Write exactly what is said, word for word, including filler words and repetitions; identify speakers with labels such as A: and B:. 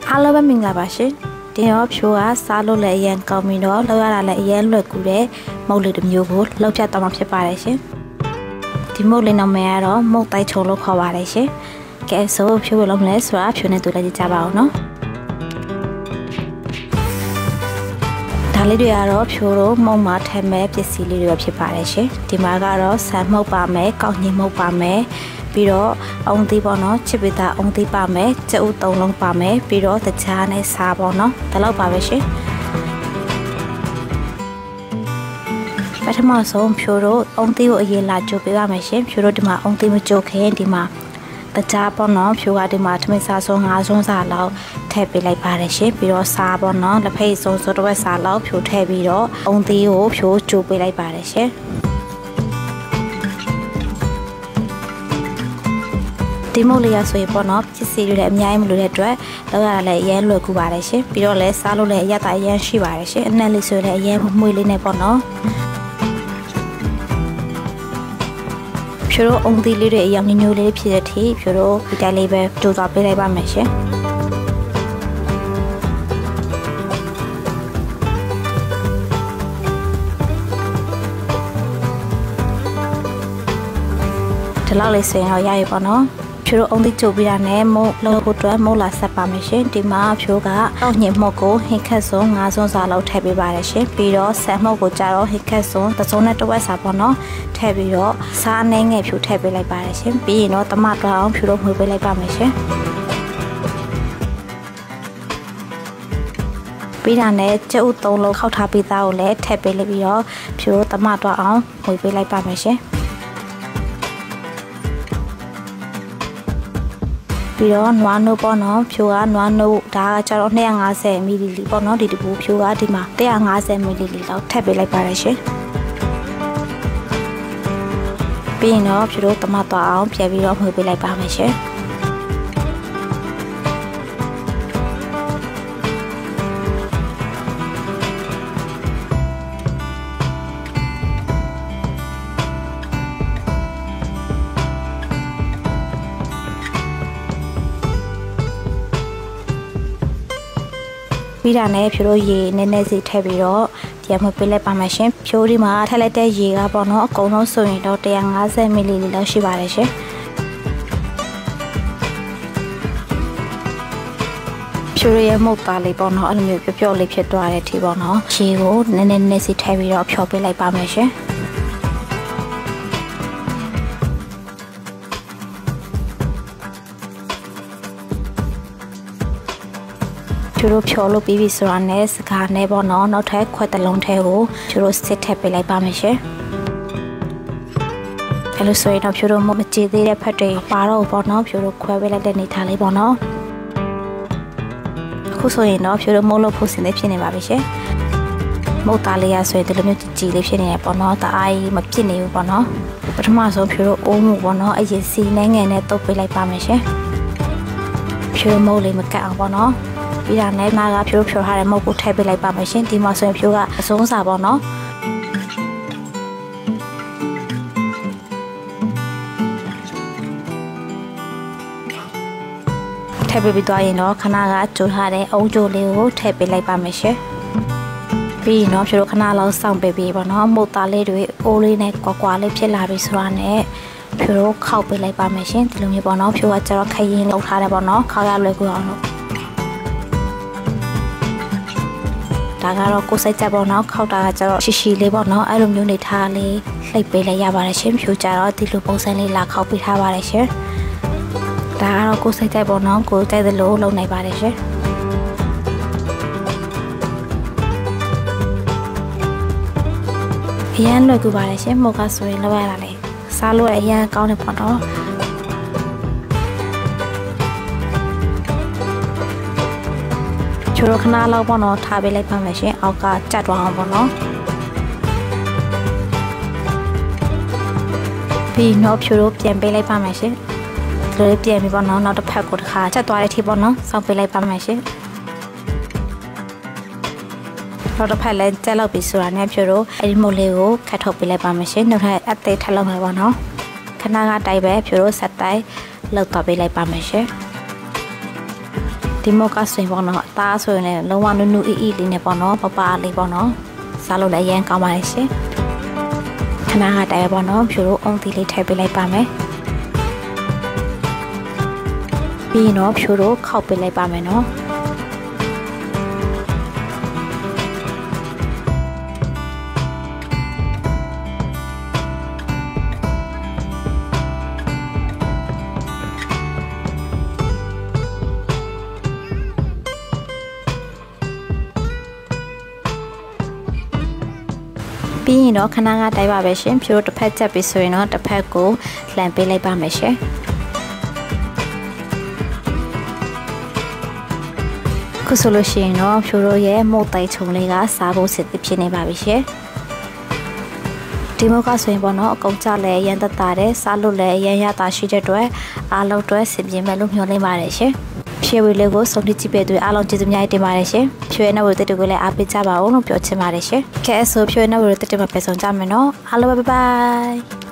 A: အားလုံးပဲမင်္ဂလာပါရှင်ဒီတော့ဖြိုးကစားလို့လည်းအရင်ကောင်းပြီးတော့လောက်ရတာလည်းအရင်လွယ်ကူတဲ့မုတ်လေးတစ်မျိုးကိုလောက်ဖြတ်တော့မှဖြစ်ပါတယ်ရှင်ဒီမုတ်လေးနာမည်ကတော့မုတ်တိုက်ချုံလို့ခေါ်ပါတယ်ရှင်ကဲဆိုဖြိုးဘယ်လိုမလဲဆိုတာဖြိုးနဲ့တူလိုက်ကြပါအောင်နော်ဒါလေးတွေကတော့ဖြိုးတို့မုတ်မှာထည့်မဲ့ပစ္စည်းလေးတွေဖြစ်ပါတယ်ရှင်ဒီမှာကတော့ဆန်မုတ်ပါမယ်ကောက်ညင်မုတ်ပါမယ်ပြီးတော့အုံသီးပေါ့နော်ချစ်ပီတာအုံသီးပါမယ်ကြက်ဥသုံးလုံးပါမယ်ပြီးတော့တခြားနဲ့စားပေါ့နော်ဒါလောက်ပါပဲရှင်ပထမဆုံးဖြိုးတို့အုံသီးကိုအရင်လာကြိုပေးပါမယ်ရှင်ဖြိုးတို့ဒီမှာအုံသီးမကြိုခင်ဒီမှာတခြားပေါ့နော်ဖြိုးကဒီမှာထမင်းစားဆုံးငါးဆုံးစားလောက်ထည့်ပေးလိုက်ပါတယ်ရှင်ပြီးတော့စားပေါ့နော်လက်ဖိတ်ဆုံးဆိုတော့စားလောက်ဖြိုးထည့်ပြီးတော့အုံသီးကိုဖြိုးကြိုပေးလိုက်ပါတယ်ရှင်ဒီမုတ်လေးရဆိုရင်ပေါ့နော်ပစ္စည်းတွေလည်းအများကြီးမလိုတဲ့အတွက်လောက်ရတာလည်းအရင်လွယ်ကူပါတယ်ရှင်ပြီးတော့လည်းစားလို့လည်းအရသာအရင်ရှိပါတယ်ရှင်အနက်လေးဆိုရင်လည်းအရင်မွေးလေးနဲ့ပေါ့နော်ဖြိုးတို့အုံသီးလေးတွေအရင်ညညိုလေးဖြစ်တဲ့အထိဖြိုးတို့ဒီတိုင်းလေးပဲကြိုးစားပေးလိုက်ပါမယ်ရှင်ဒီလောက်လေးဆိုရင်တော့ရရပါတော့ဖြိုးတို့အုံသီးကြိုပြီးတာနဲ့မုတ်လောက်ဖို့အတွက်မုတ်လာဆက်ပါမယ်ရှင်ဒီမှာဖြိုးကအောက်ညင်မုတ်ကိုဟင်ခက်စုံငါးစုံစာလောက်ထည့်ပေးပါတယ်ရှင်ပြီးတော့ဆန်မုတ်ကိုကြတော့ဟင်ခက်စုံတစ်စုံနဲ့တစ်ဝက်စာပေါ့နော်ထည့်ပြီးတော့စားနှဲငယ်ဖြိုးထည့်ပေးလိုက်ပါတယ်ရှင်ပြီးရင်တော့တမတ်အောင်ဖြိုးတို့မှွေပေးလိုက်ပါမယ်ရှင်ပြီးတာနဲ့ကြက်ဥသုံးလုံးခောက်ထားပြီးသားကိုလည်းထည့်ပေးလိုက်ပြီးတော့ဖြိုးတို့တမတ်အောင်မှွေပေးလိုက်ပါမယ်ရှင်ပြီးတော့နွားနို့ပေါ့နော်ဖြိုးကနွားနို့ဒါကကျတော့နှစ်ရာငါးဆယ်မီလီလီပေါ့နော်ဒီတပူဖြိုးကဒီမှာတစ်ရာငါးဆယ်မီလီလီလောက်ထည့်ပေးလိုက်ပါတယ်ရှင်ပြီးရင်တော့ဖြိုးတို့တမတ်သွားအောင်ပြန်ပြီးတော့မှွေပေးလိုက်ပါမယ်ရှင်ပြီးတာနဲ့ဖြိုးတို့ရေနည်းနည်းစီထည့်ပြီးတော့ဒီမှာပေးလိုက်ပါမယ်ရှင်ဖြိုးဒီမှာထည့်လိုက်တဲ့ရေကပေါ့နော်အကုန်လုံးဆိုရင်တော့တစ်ရာငါးဆယ်မီလီလီလောက်ရှိပါတယ်ရှင်ဖြိုးရဲ့မုတ်သားလေးပေါ့နော်အဲ့လိုမျိုးပျော့ပျော့လေးဖြစ်သွားတဲ့အထိပေါ့နော်ရေကိုနည်းနည်းနည်းစီထည့်ပြီးတော့ဖြောပေးလိုက်ပါမယ်ရှင်ဖြိုးတို့ဖြောလို့ပြီးပြီဆိုတာနဲ့စကားနဲ့ပေါ့နော်နောက်ထပ်ခွက်တစ်လုံးထဲကိုဖြိုးတို့စစ်ထည့်ပေးလိုက်ပါမယ်ရှင်အဲလိုဆိုရင်တော့ဖြိုးတို့မကြည့်သေးတဲ့ဖက်တွေပါတော့ပေါ့နော်ဖြိုးတို့ခွဲပေးလိုက်တဲ့နေထားလေးပေါ့နော်အခုဆိုရင်တော့ဖြိုးတို့မုတ်လို့ဖို့စင်လေးဖြစ်နေပါပြီရှင်မုတ်သားလေးရဆိုရင်ဒီလိုမျိုးကြည်လေးဖြစ်နေရပေါ့နော်တအားကြီးမဖြစ်နေဘူးပေါ့နော်ပထမဆုံးဖြိုးတို့အိုးမှုပေါ့နော်အရင်စီနှဲငယ်နဲ့တုပ်ပေးလိုက်ပါမယ်ရှင်ဖြိုးမုတ်လေးမကတ်အောင်ပေါ့နော်ပြီးတာနဲ့မာကဖြိုးဖြိုးထားတဲ့မုတ်ကိုထည့်ပေးလိုက်ပါမယ်ရှင်ဒီမှာဆိုရင်ဖြိုးကအဆုံးစာပေါ့နော်ထည့်ပေးပြီးသွားရင်တော့ခဏကကြိုထားတဲ့အုံးကြိုလေးကိုထည့်ပေးလိုက်ပါမယ်ရှင်ပြီးရင်တော့ဖြိုးတို့ခဏလောက်စောင့်ပေးပြီးပေါ့နော်မုတ်သားလေးတွေအိုးလေးနဲ့ကွာကွာလေးဖြစ်လာပြီဆိုတာနဲ့ဖြိုးတို့ခောက်ပေးလိုက်ပါမယ်ရှင်ဒီလိုမျိုးပေါ့နော်ဖြိုးကကျတော့ခရင်လောက်ထားတယ်ပေါ့နော်ခောက်ရလွယ်ကူအောင်လို့ဒါကတော့ကိုယ်စိတ်ကြပေါ့နော်ခောက်တာကကျတော့ရှီရှီလေးပေါ့နော်အဲ့လိုမျိုးနေထားလေးလှိပ်ပေးလိုက်ရပါတယ်ရှင်ဖြိုးကြတော့ဒီလိုပုံစံလေးလာခောက်ပေးထားပါတယ်ရှင်ဒါကတော့ကိုယ်စိတ်ကြပေါ့နော်ကိုယ်ကြိုက်သလိုလုပ်နိုင်ပါတယ်ရှင်အရန်လွယ်ကူပါတယ်ရှင်မုတ်ကဆိုရင်လောက်ရတာလေစားလို့အရန်ကောင်းတယ်ပေါ့နော်ဖြိုးတို့ခဏလောက်ပေါ့နော်ထားပေးလိုက်ပါမယ်ရှင်အောက်ကကြတ်သွားအောင်ပေါ့နော်ပြီးတော့ဖြိုးတို့ပြန်ပေးလိုက်ပါမယ်ရှင်ဒီလိုပြန်ပြီးပေါ့နော်နောက်တစ်ဖက်ကိုတစ်ခါကြတ်သွားတဲ့အထိပေါ့နော်စောင့်ပေးလိုက်ပါမယ်ရှင်နောက်တစ်ဖက်လည်းကြက်လောက်ပြီးဆိုတာနဲ့ဖြိုးတို့အဲ့ဒီမုတ်လေးကိုခတ်ထုတ်ပေးလိုက်ပါမယ်ရှင်နောက်ထပ်အသေးထပ်လောက်မယ်ပေါ့နော်ခဏကတိုက်ပဲဖြိုးတို့ဆက်တိုက်လောက်တော့ပေးလိုက်ပါမယ်ရှင် ဒီဒီမောကဆွေပေါ့နော်အသားဆိုရင်လည်းလုံးဝနုနုအီအီလေးနဲ့ပေါ့နော်ပပလေးပေါ့နော်စားလို့လည်းအရင်ကောင်းပါလေရှင်ခဏကတိုင်ပေါ့နော်ဖြူတို့အုံသီးလေးထည့်ပေးလိုက်ပါမယ်ပြီးရင်တော့ဖြူတို့ခောက်ပေးလိုက်ပါမယ်နော်ပြီးရင်တော့ခဏကတိုက်ပါပဲရှင်ဖြိုးတစ်ဖက်ချက်ပြီးဆိုရင်တော့တစ်ဖက်ကိုလှန်ပေးလိုက်ပါမယ်ရှင်ခုဆိုလို့ရှိရင်တော့ဖြိုးတို့ရဲ့မုတ်တိုက်ချုံလေးကစားဖို့စစ်ဖြစ်နေပါပြီရှင်ဒီမောကဆိုရင်ပေါ့နော်အကုန်ကြလဲရန်တတာတဲ့စားလို့လဲရန်ရတာရှိတဲ့အတွက်အားလုံးအတွက်စင်ပြေမဲ့လို့မျှော်လင့်ပါတယ်ရှင်ဖြည့်ဝေလေးကိုစုံတိကြည့်ပေးသူအားလုံးကျေးဇူးများတင်ပါတယ်ရှင်ဖြည့်ဝေနောက်ဝေတက်တွေကိုလည်းအားပေးကြပါဦးလို့ပြောချင်ပါတယ်ရှင်ကဲအဆိုဖြည့်ဝေနောက်ဝေတက်တွေမှာပဲဆောင်ကြမယ်နော်အားလုံးဘိုင်ဘိုင်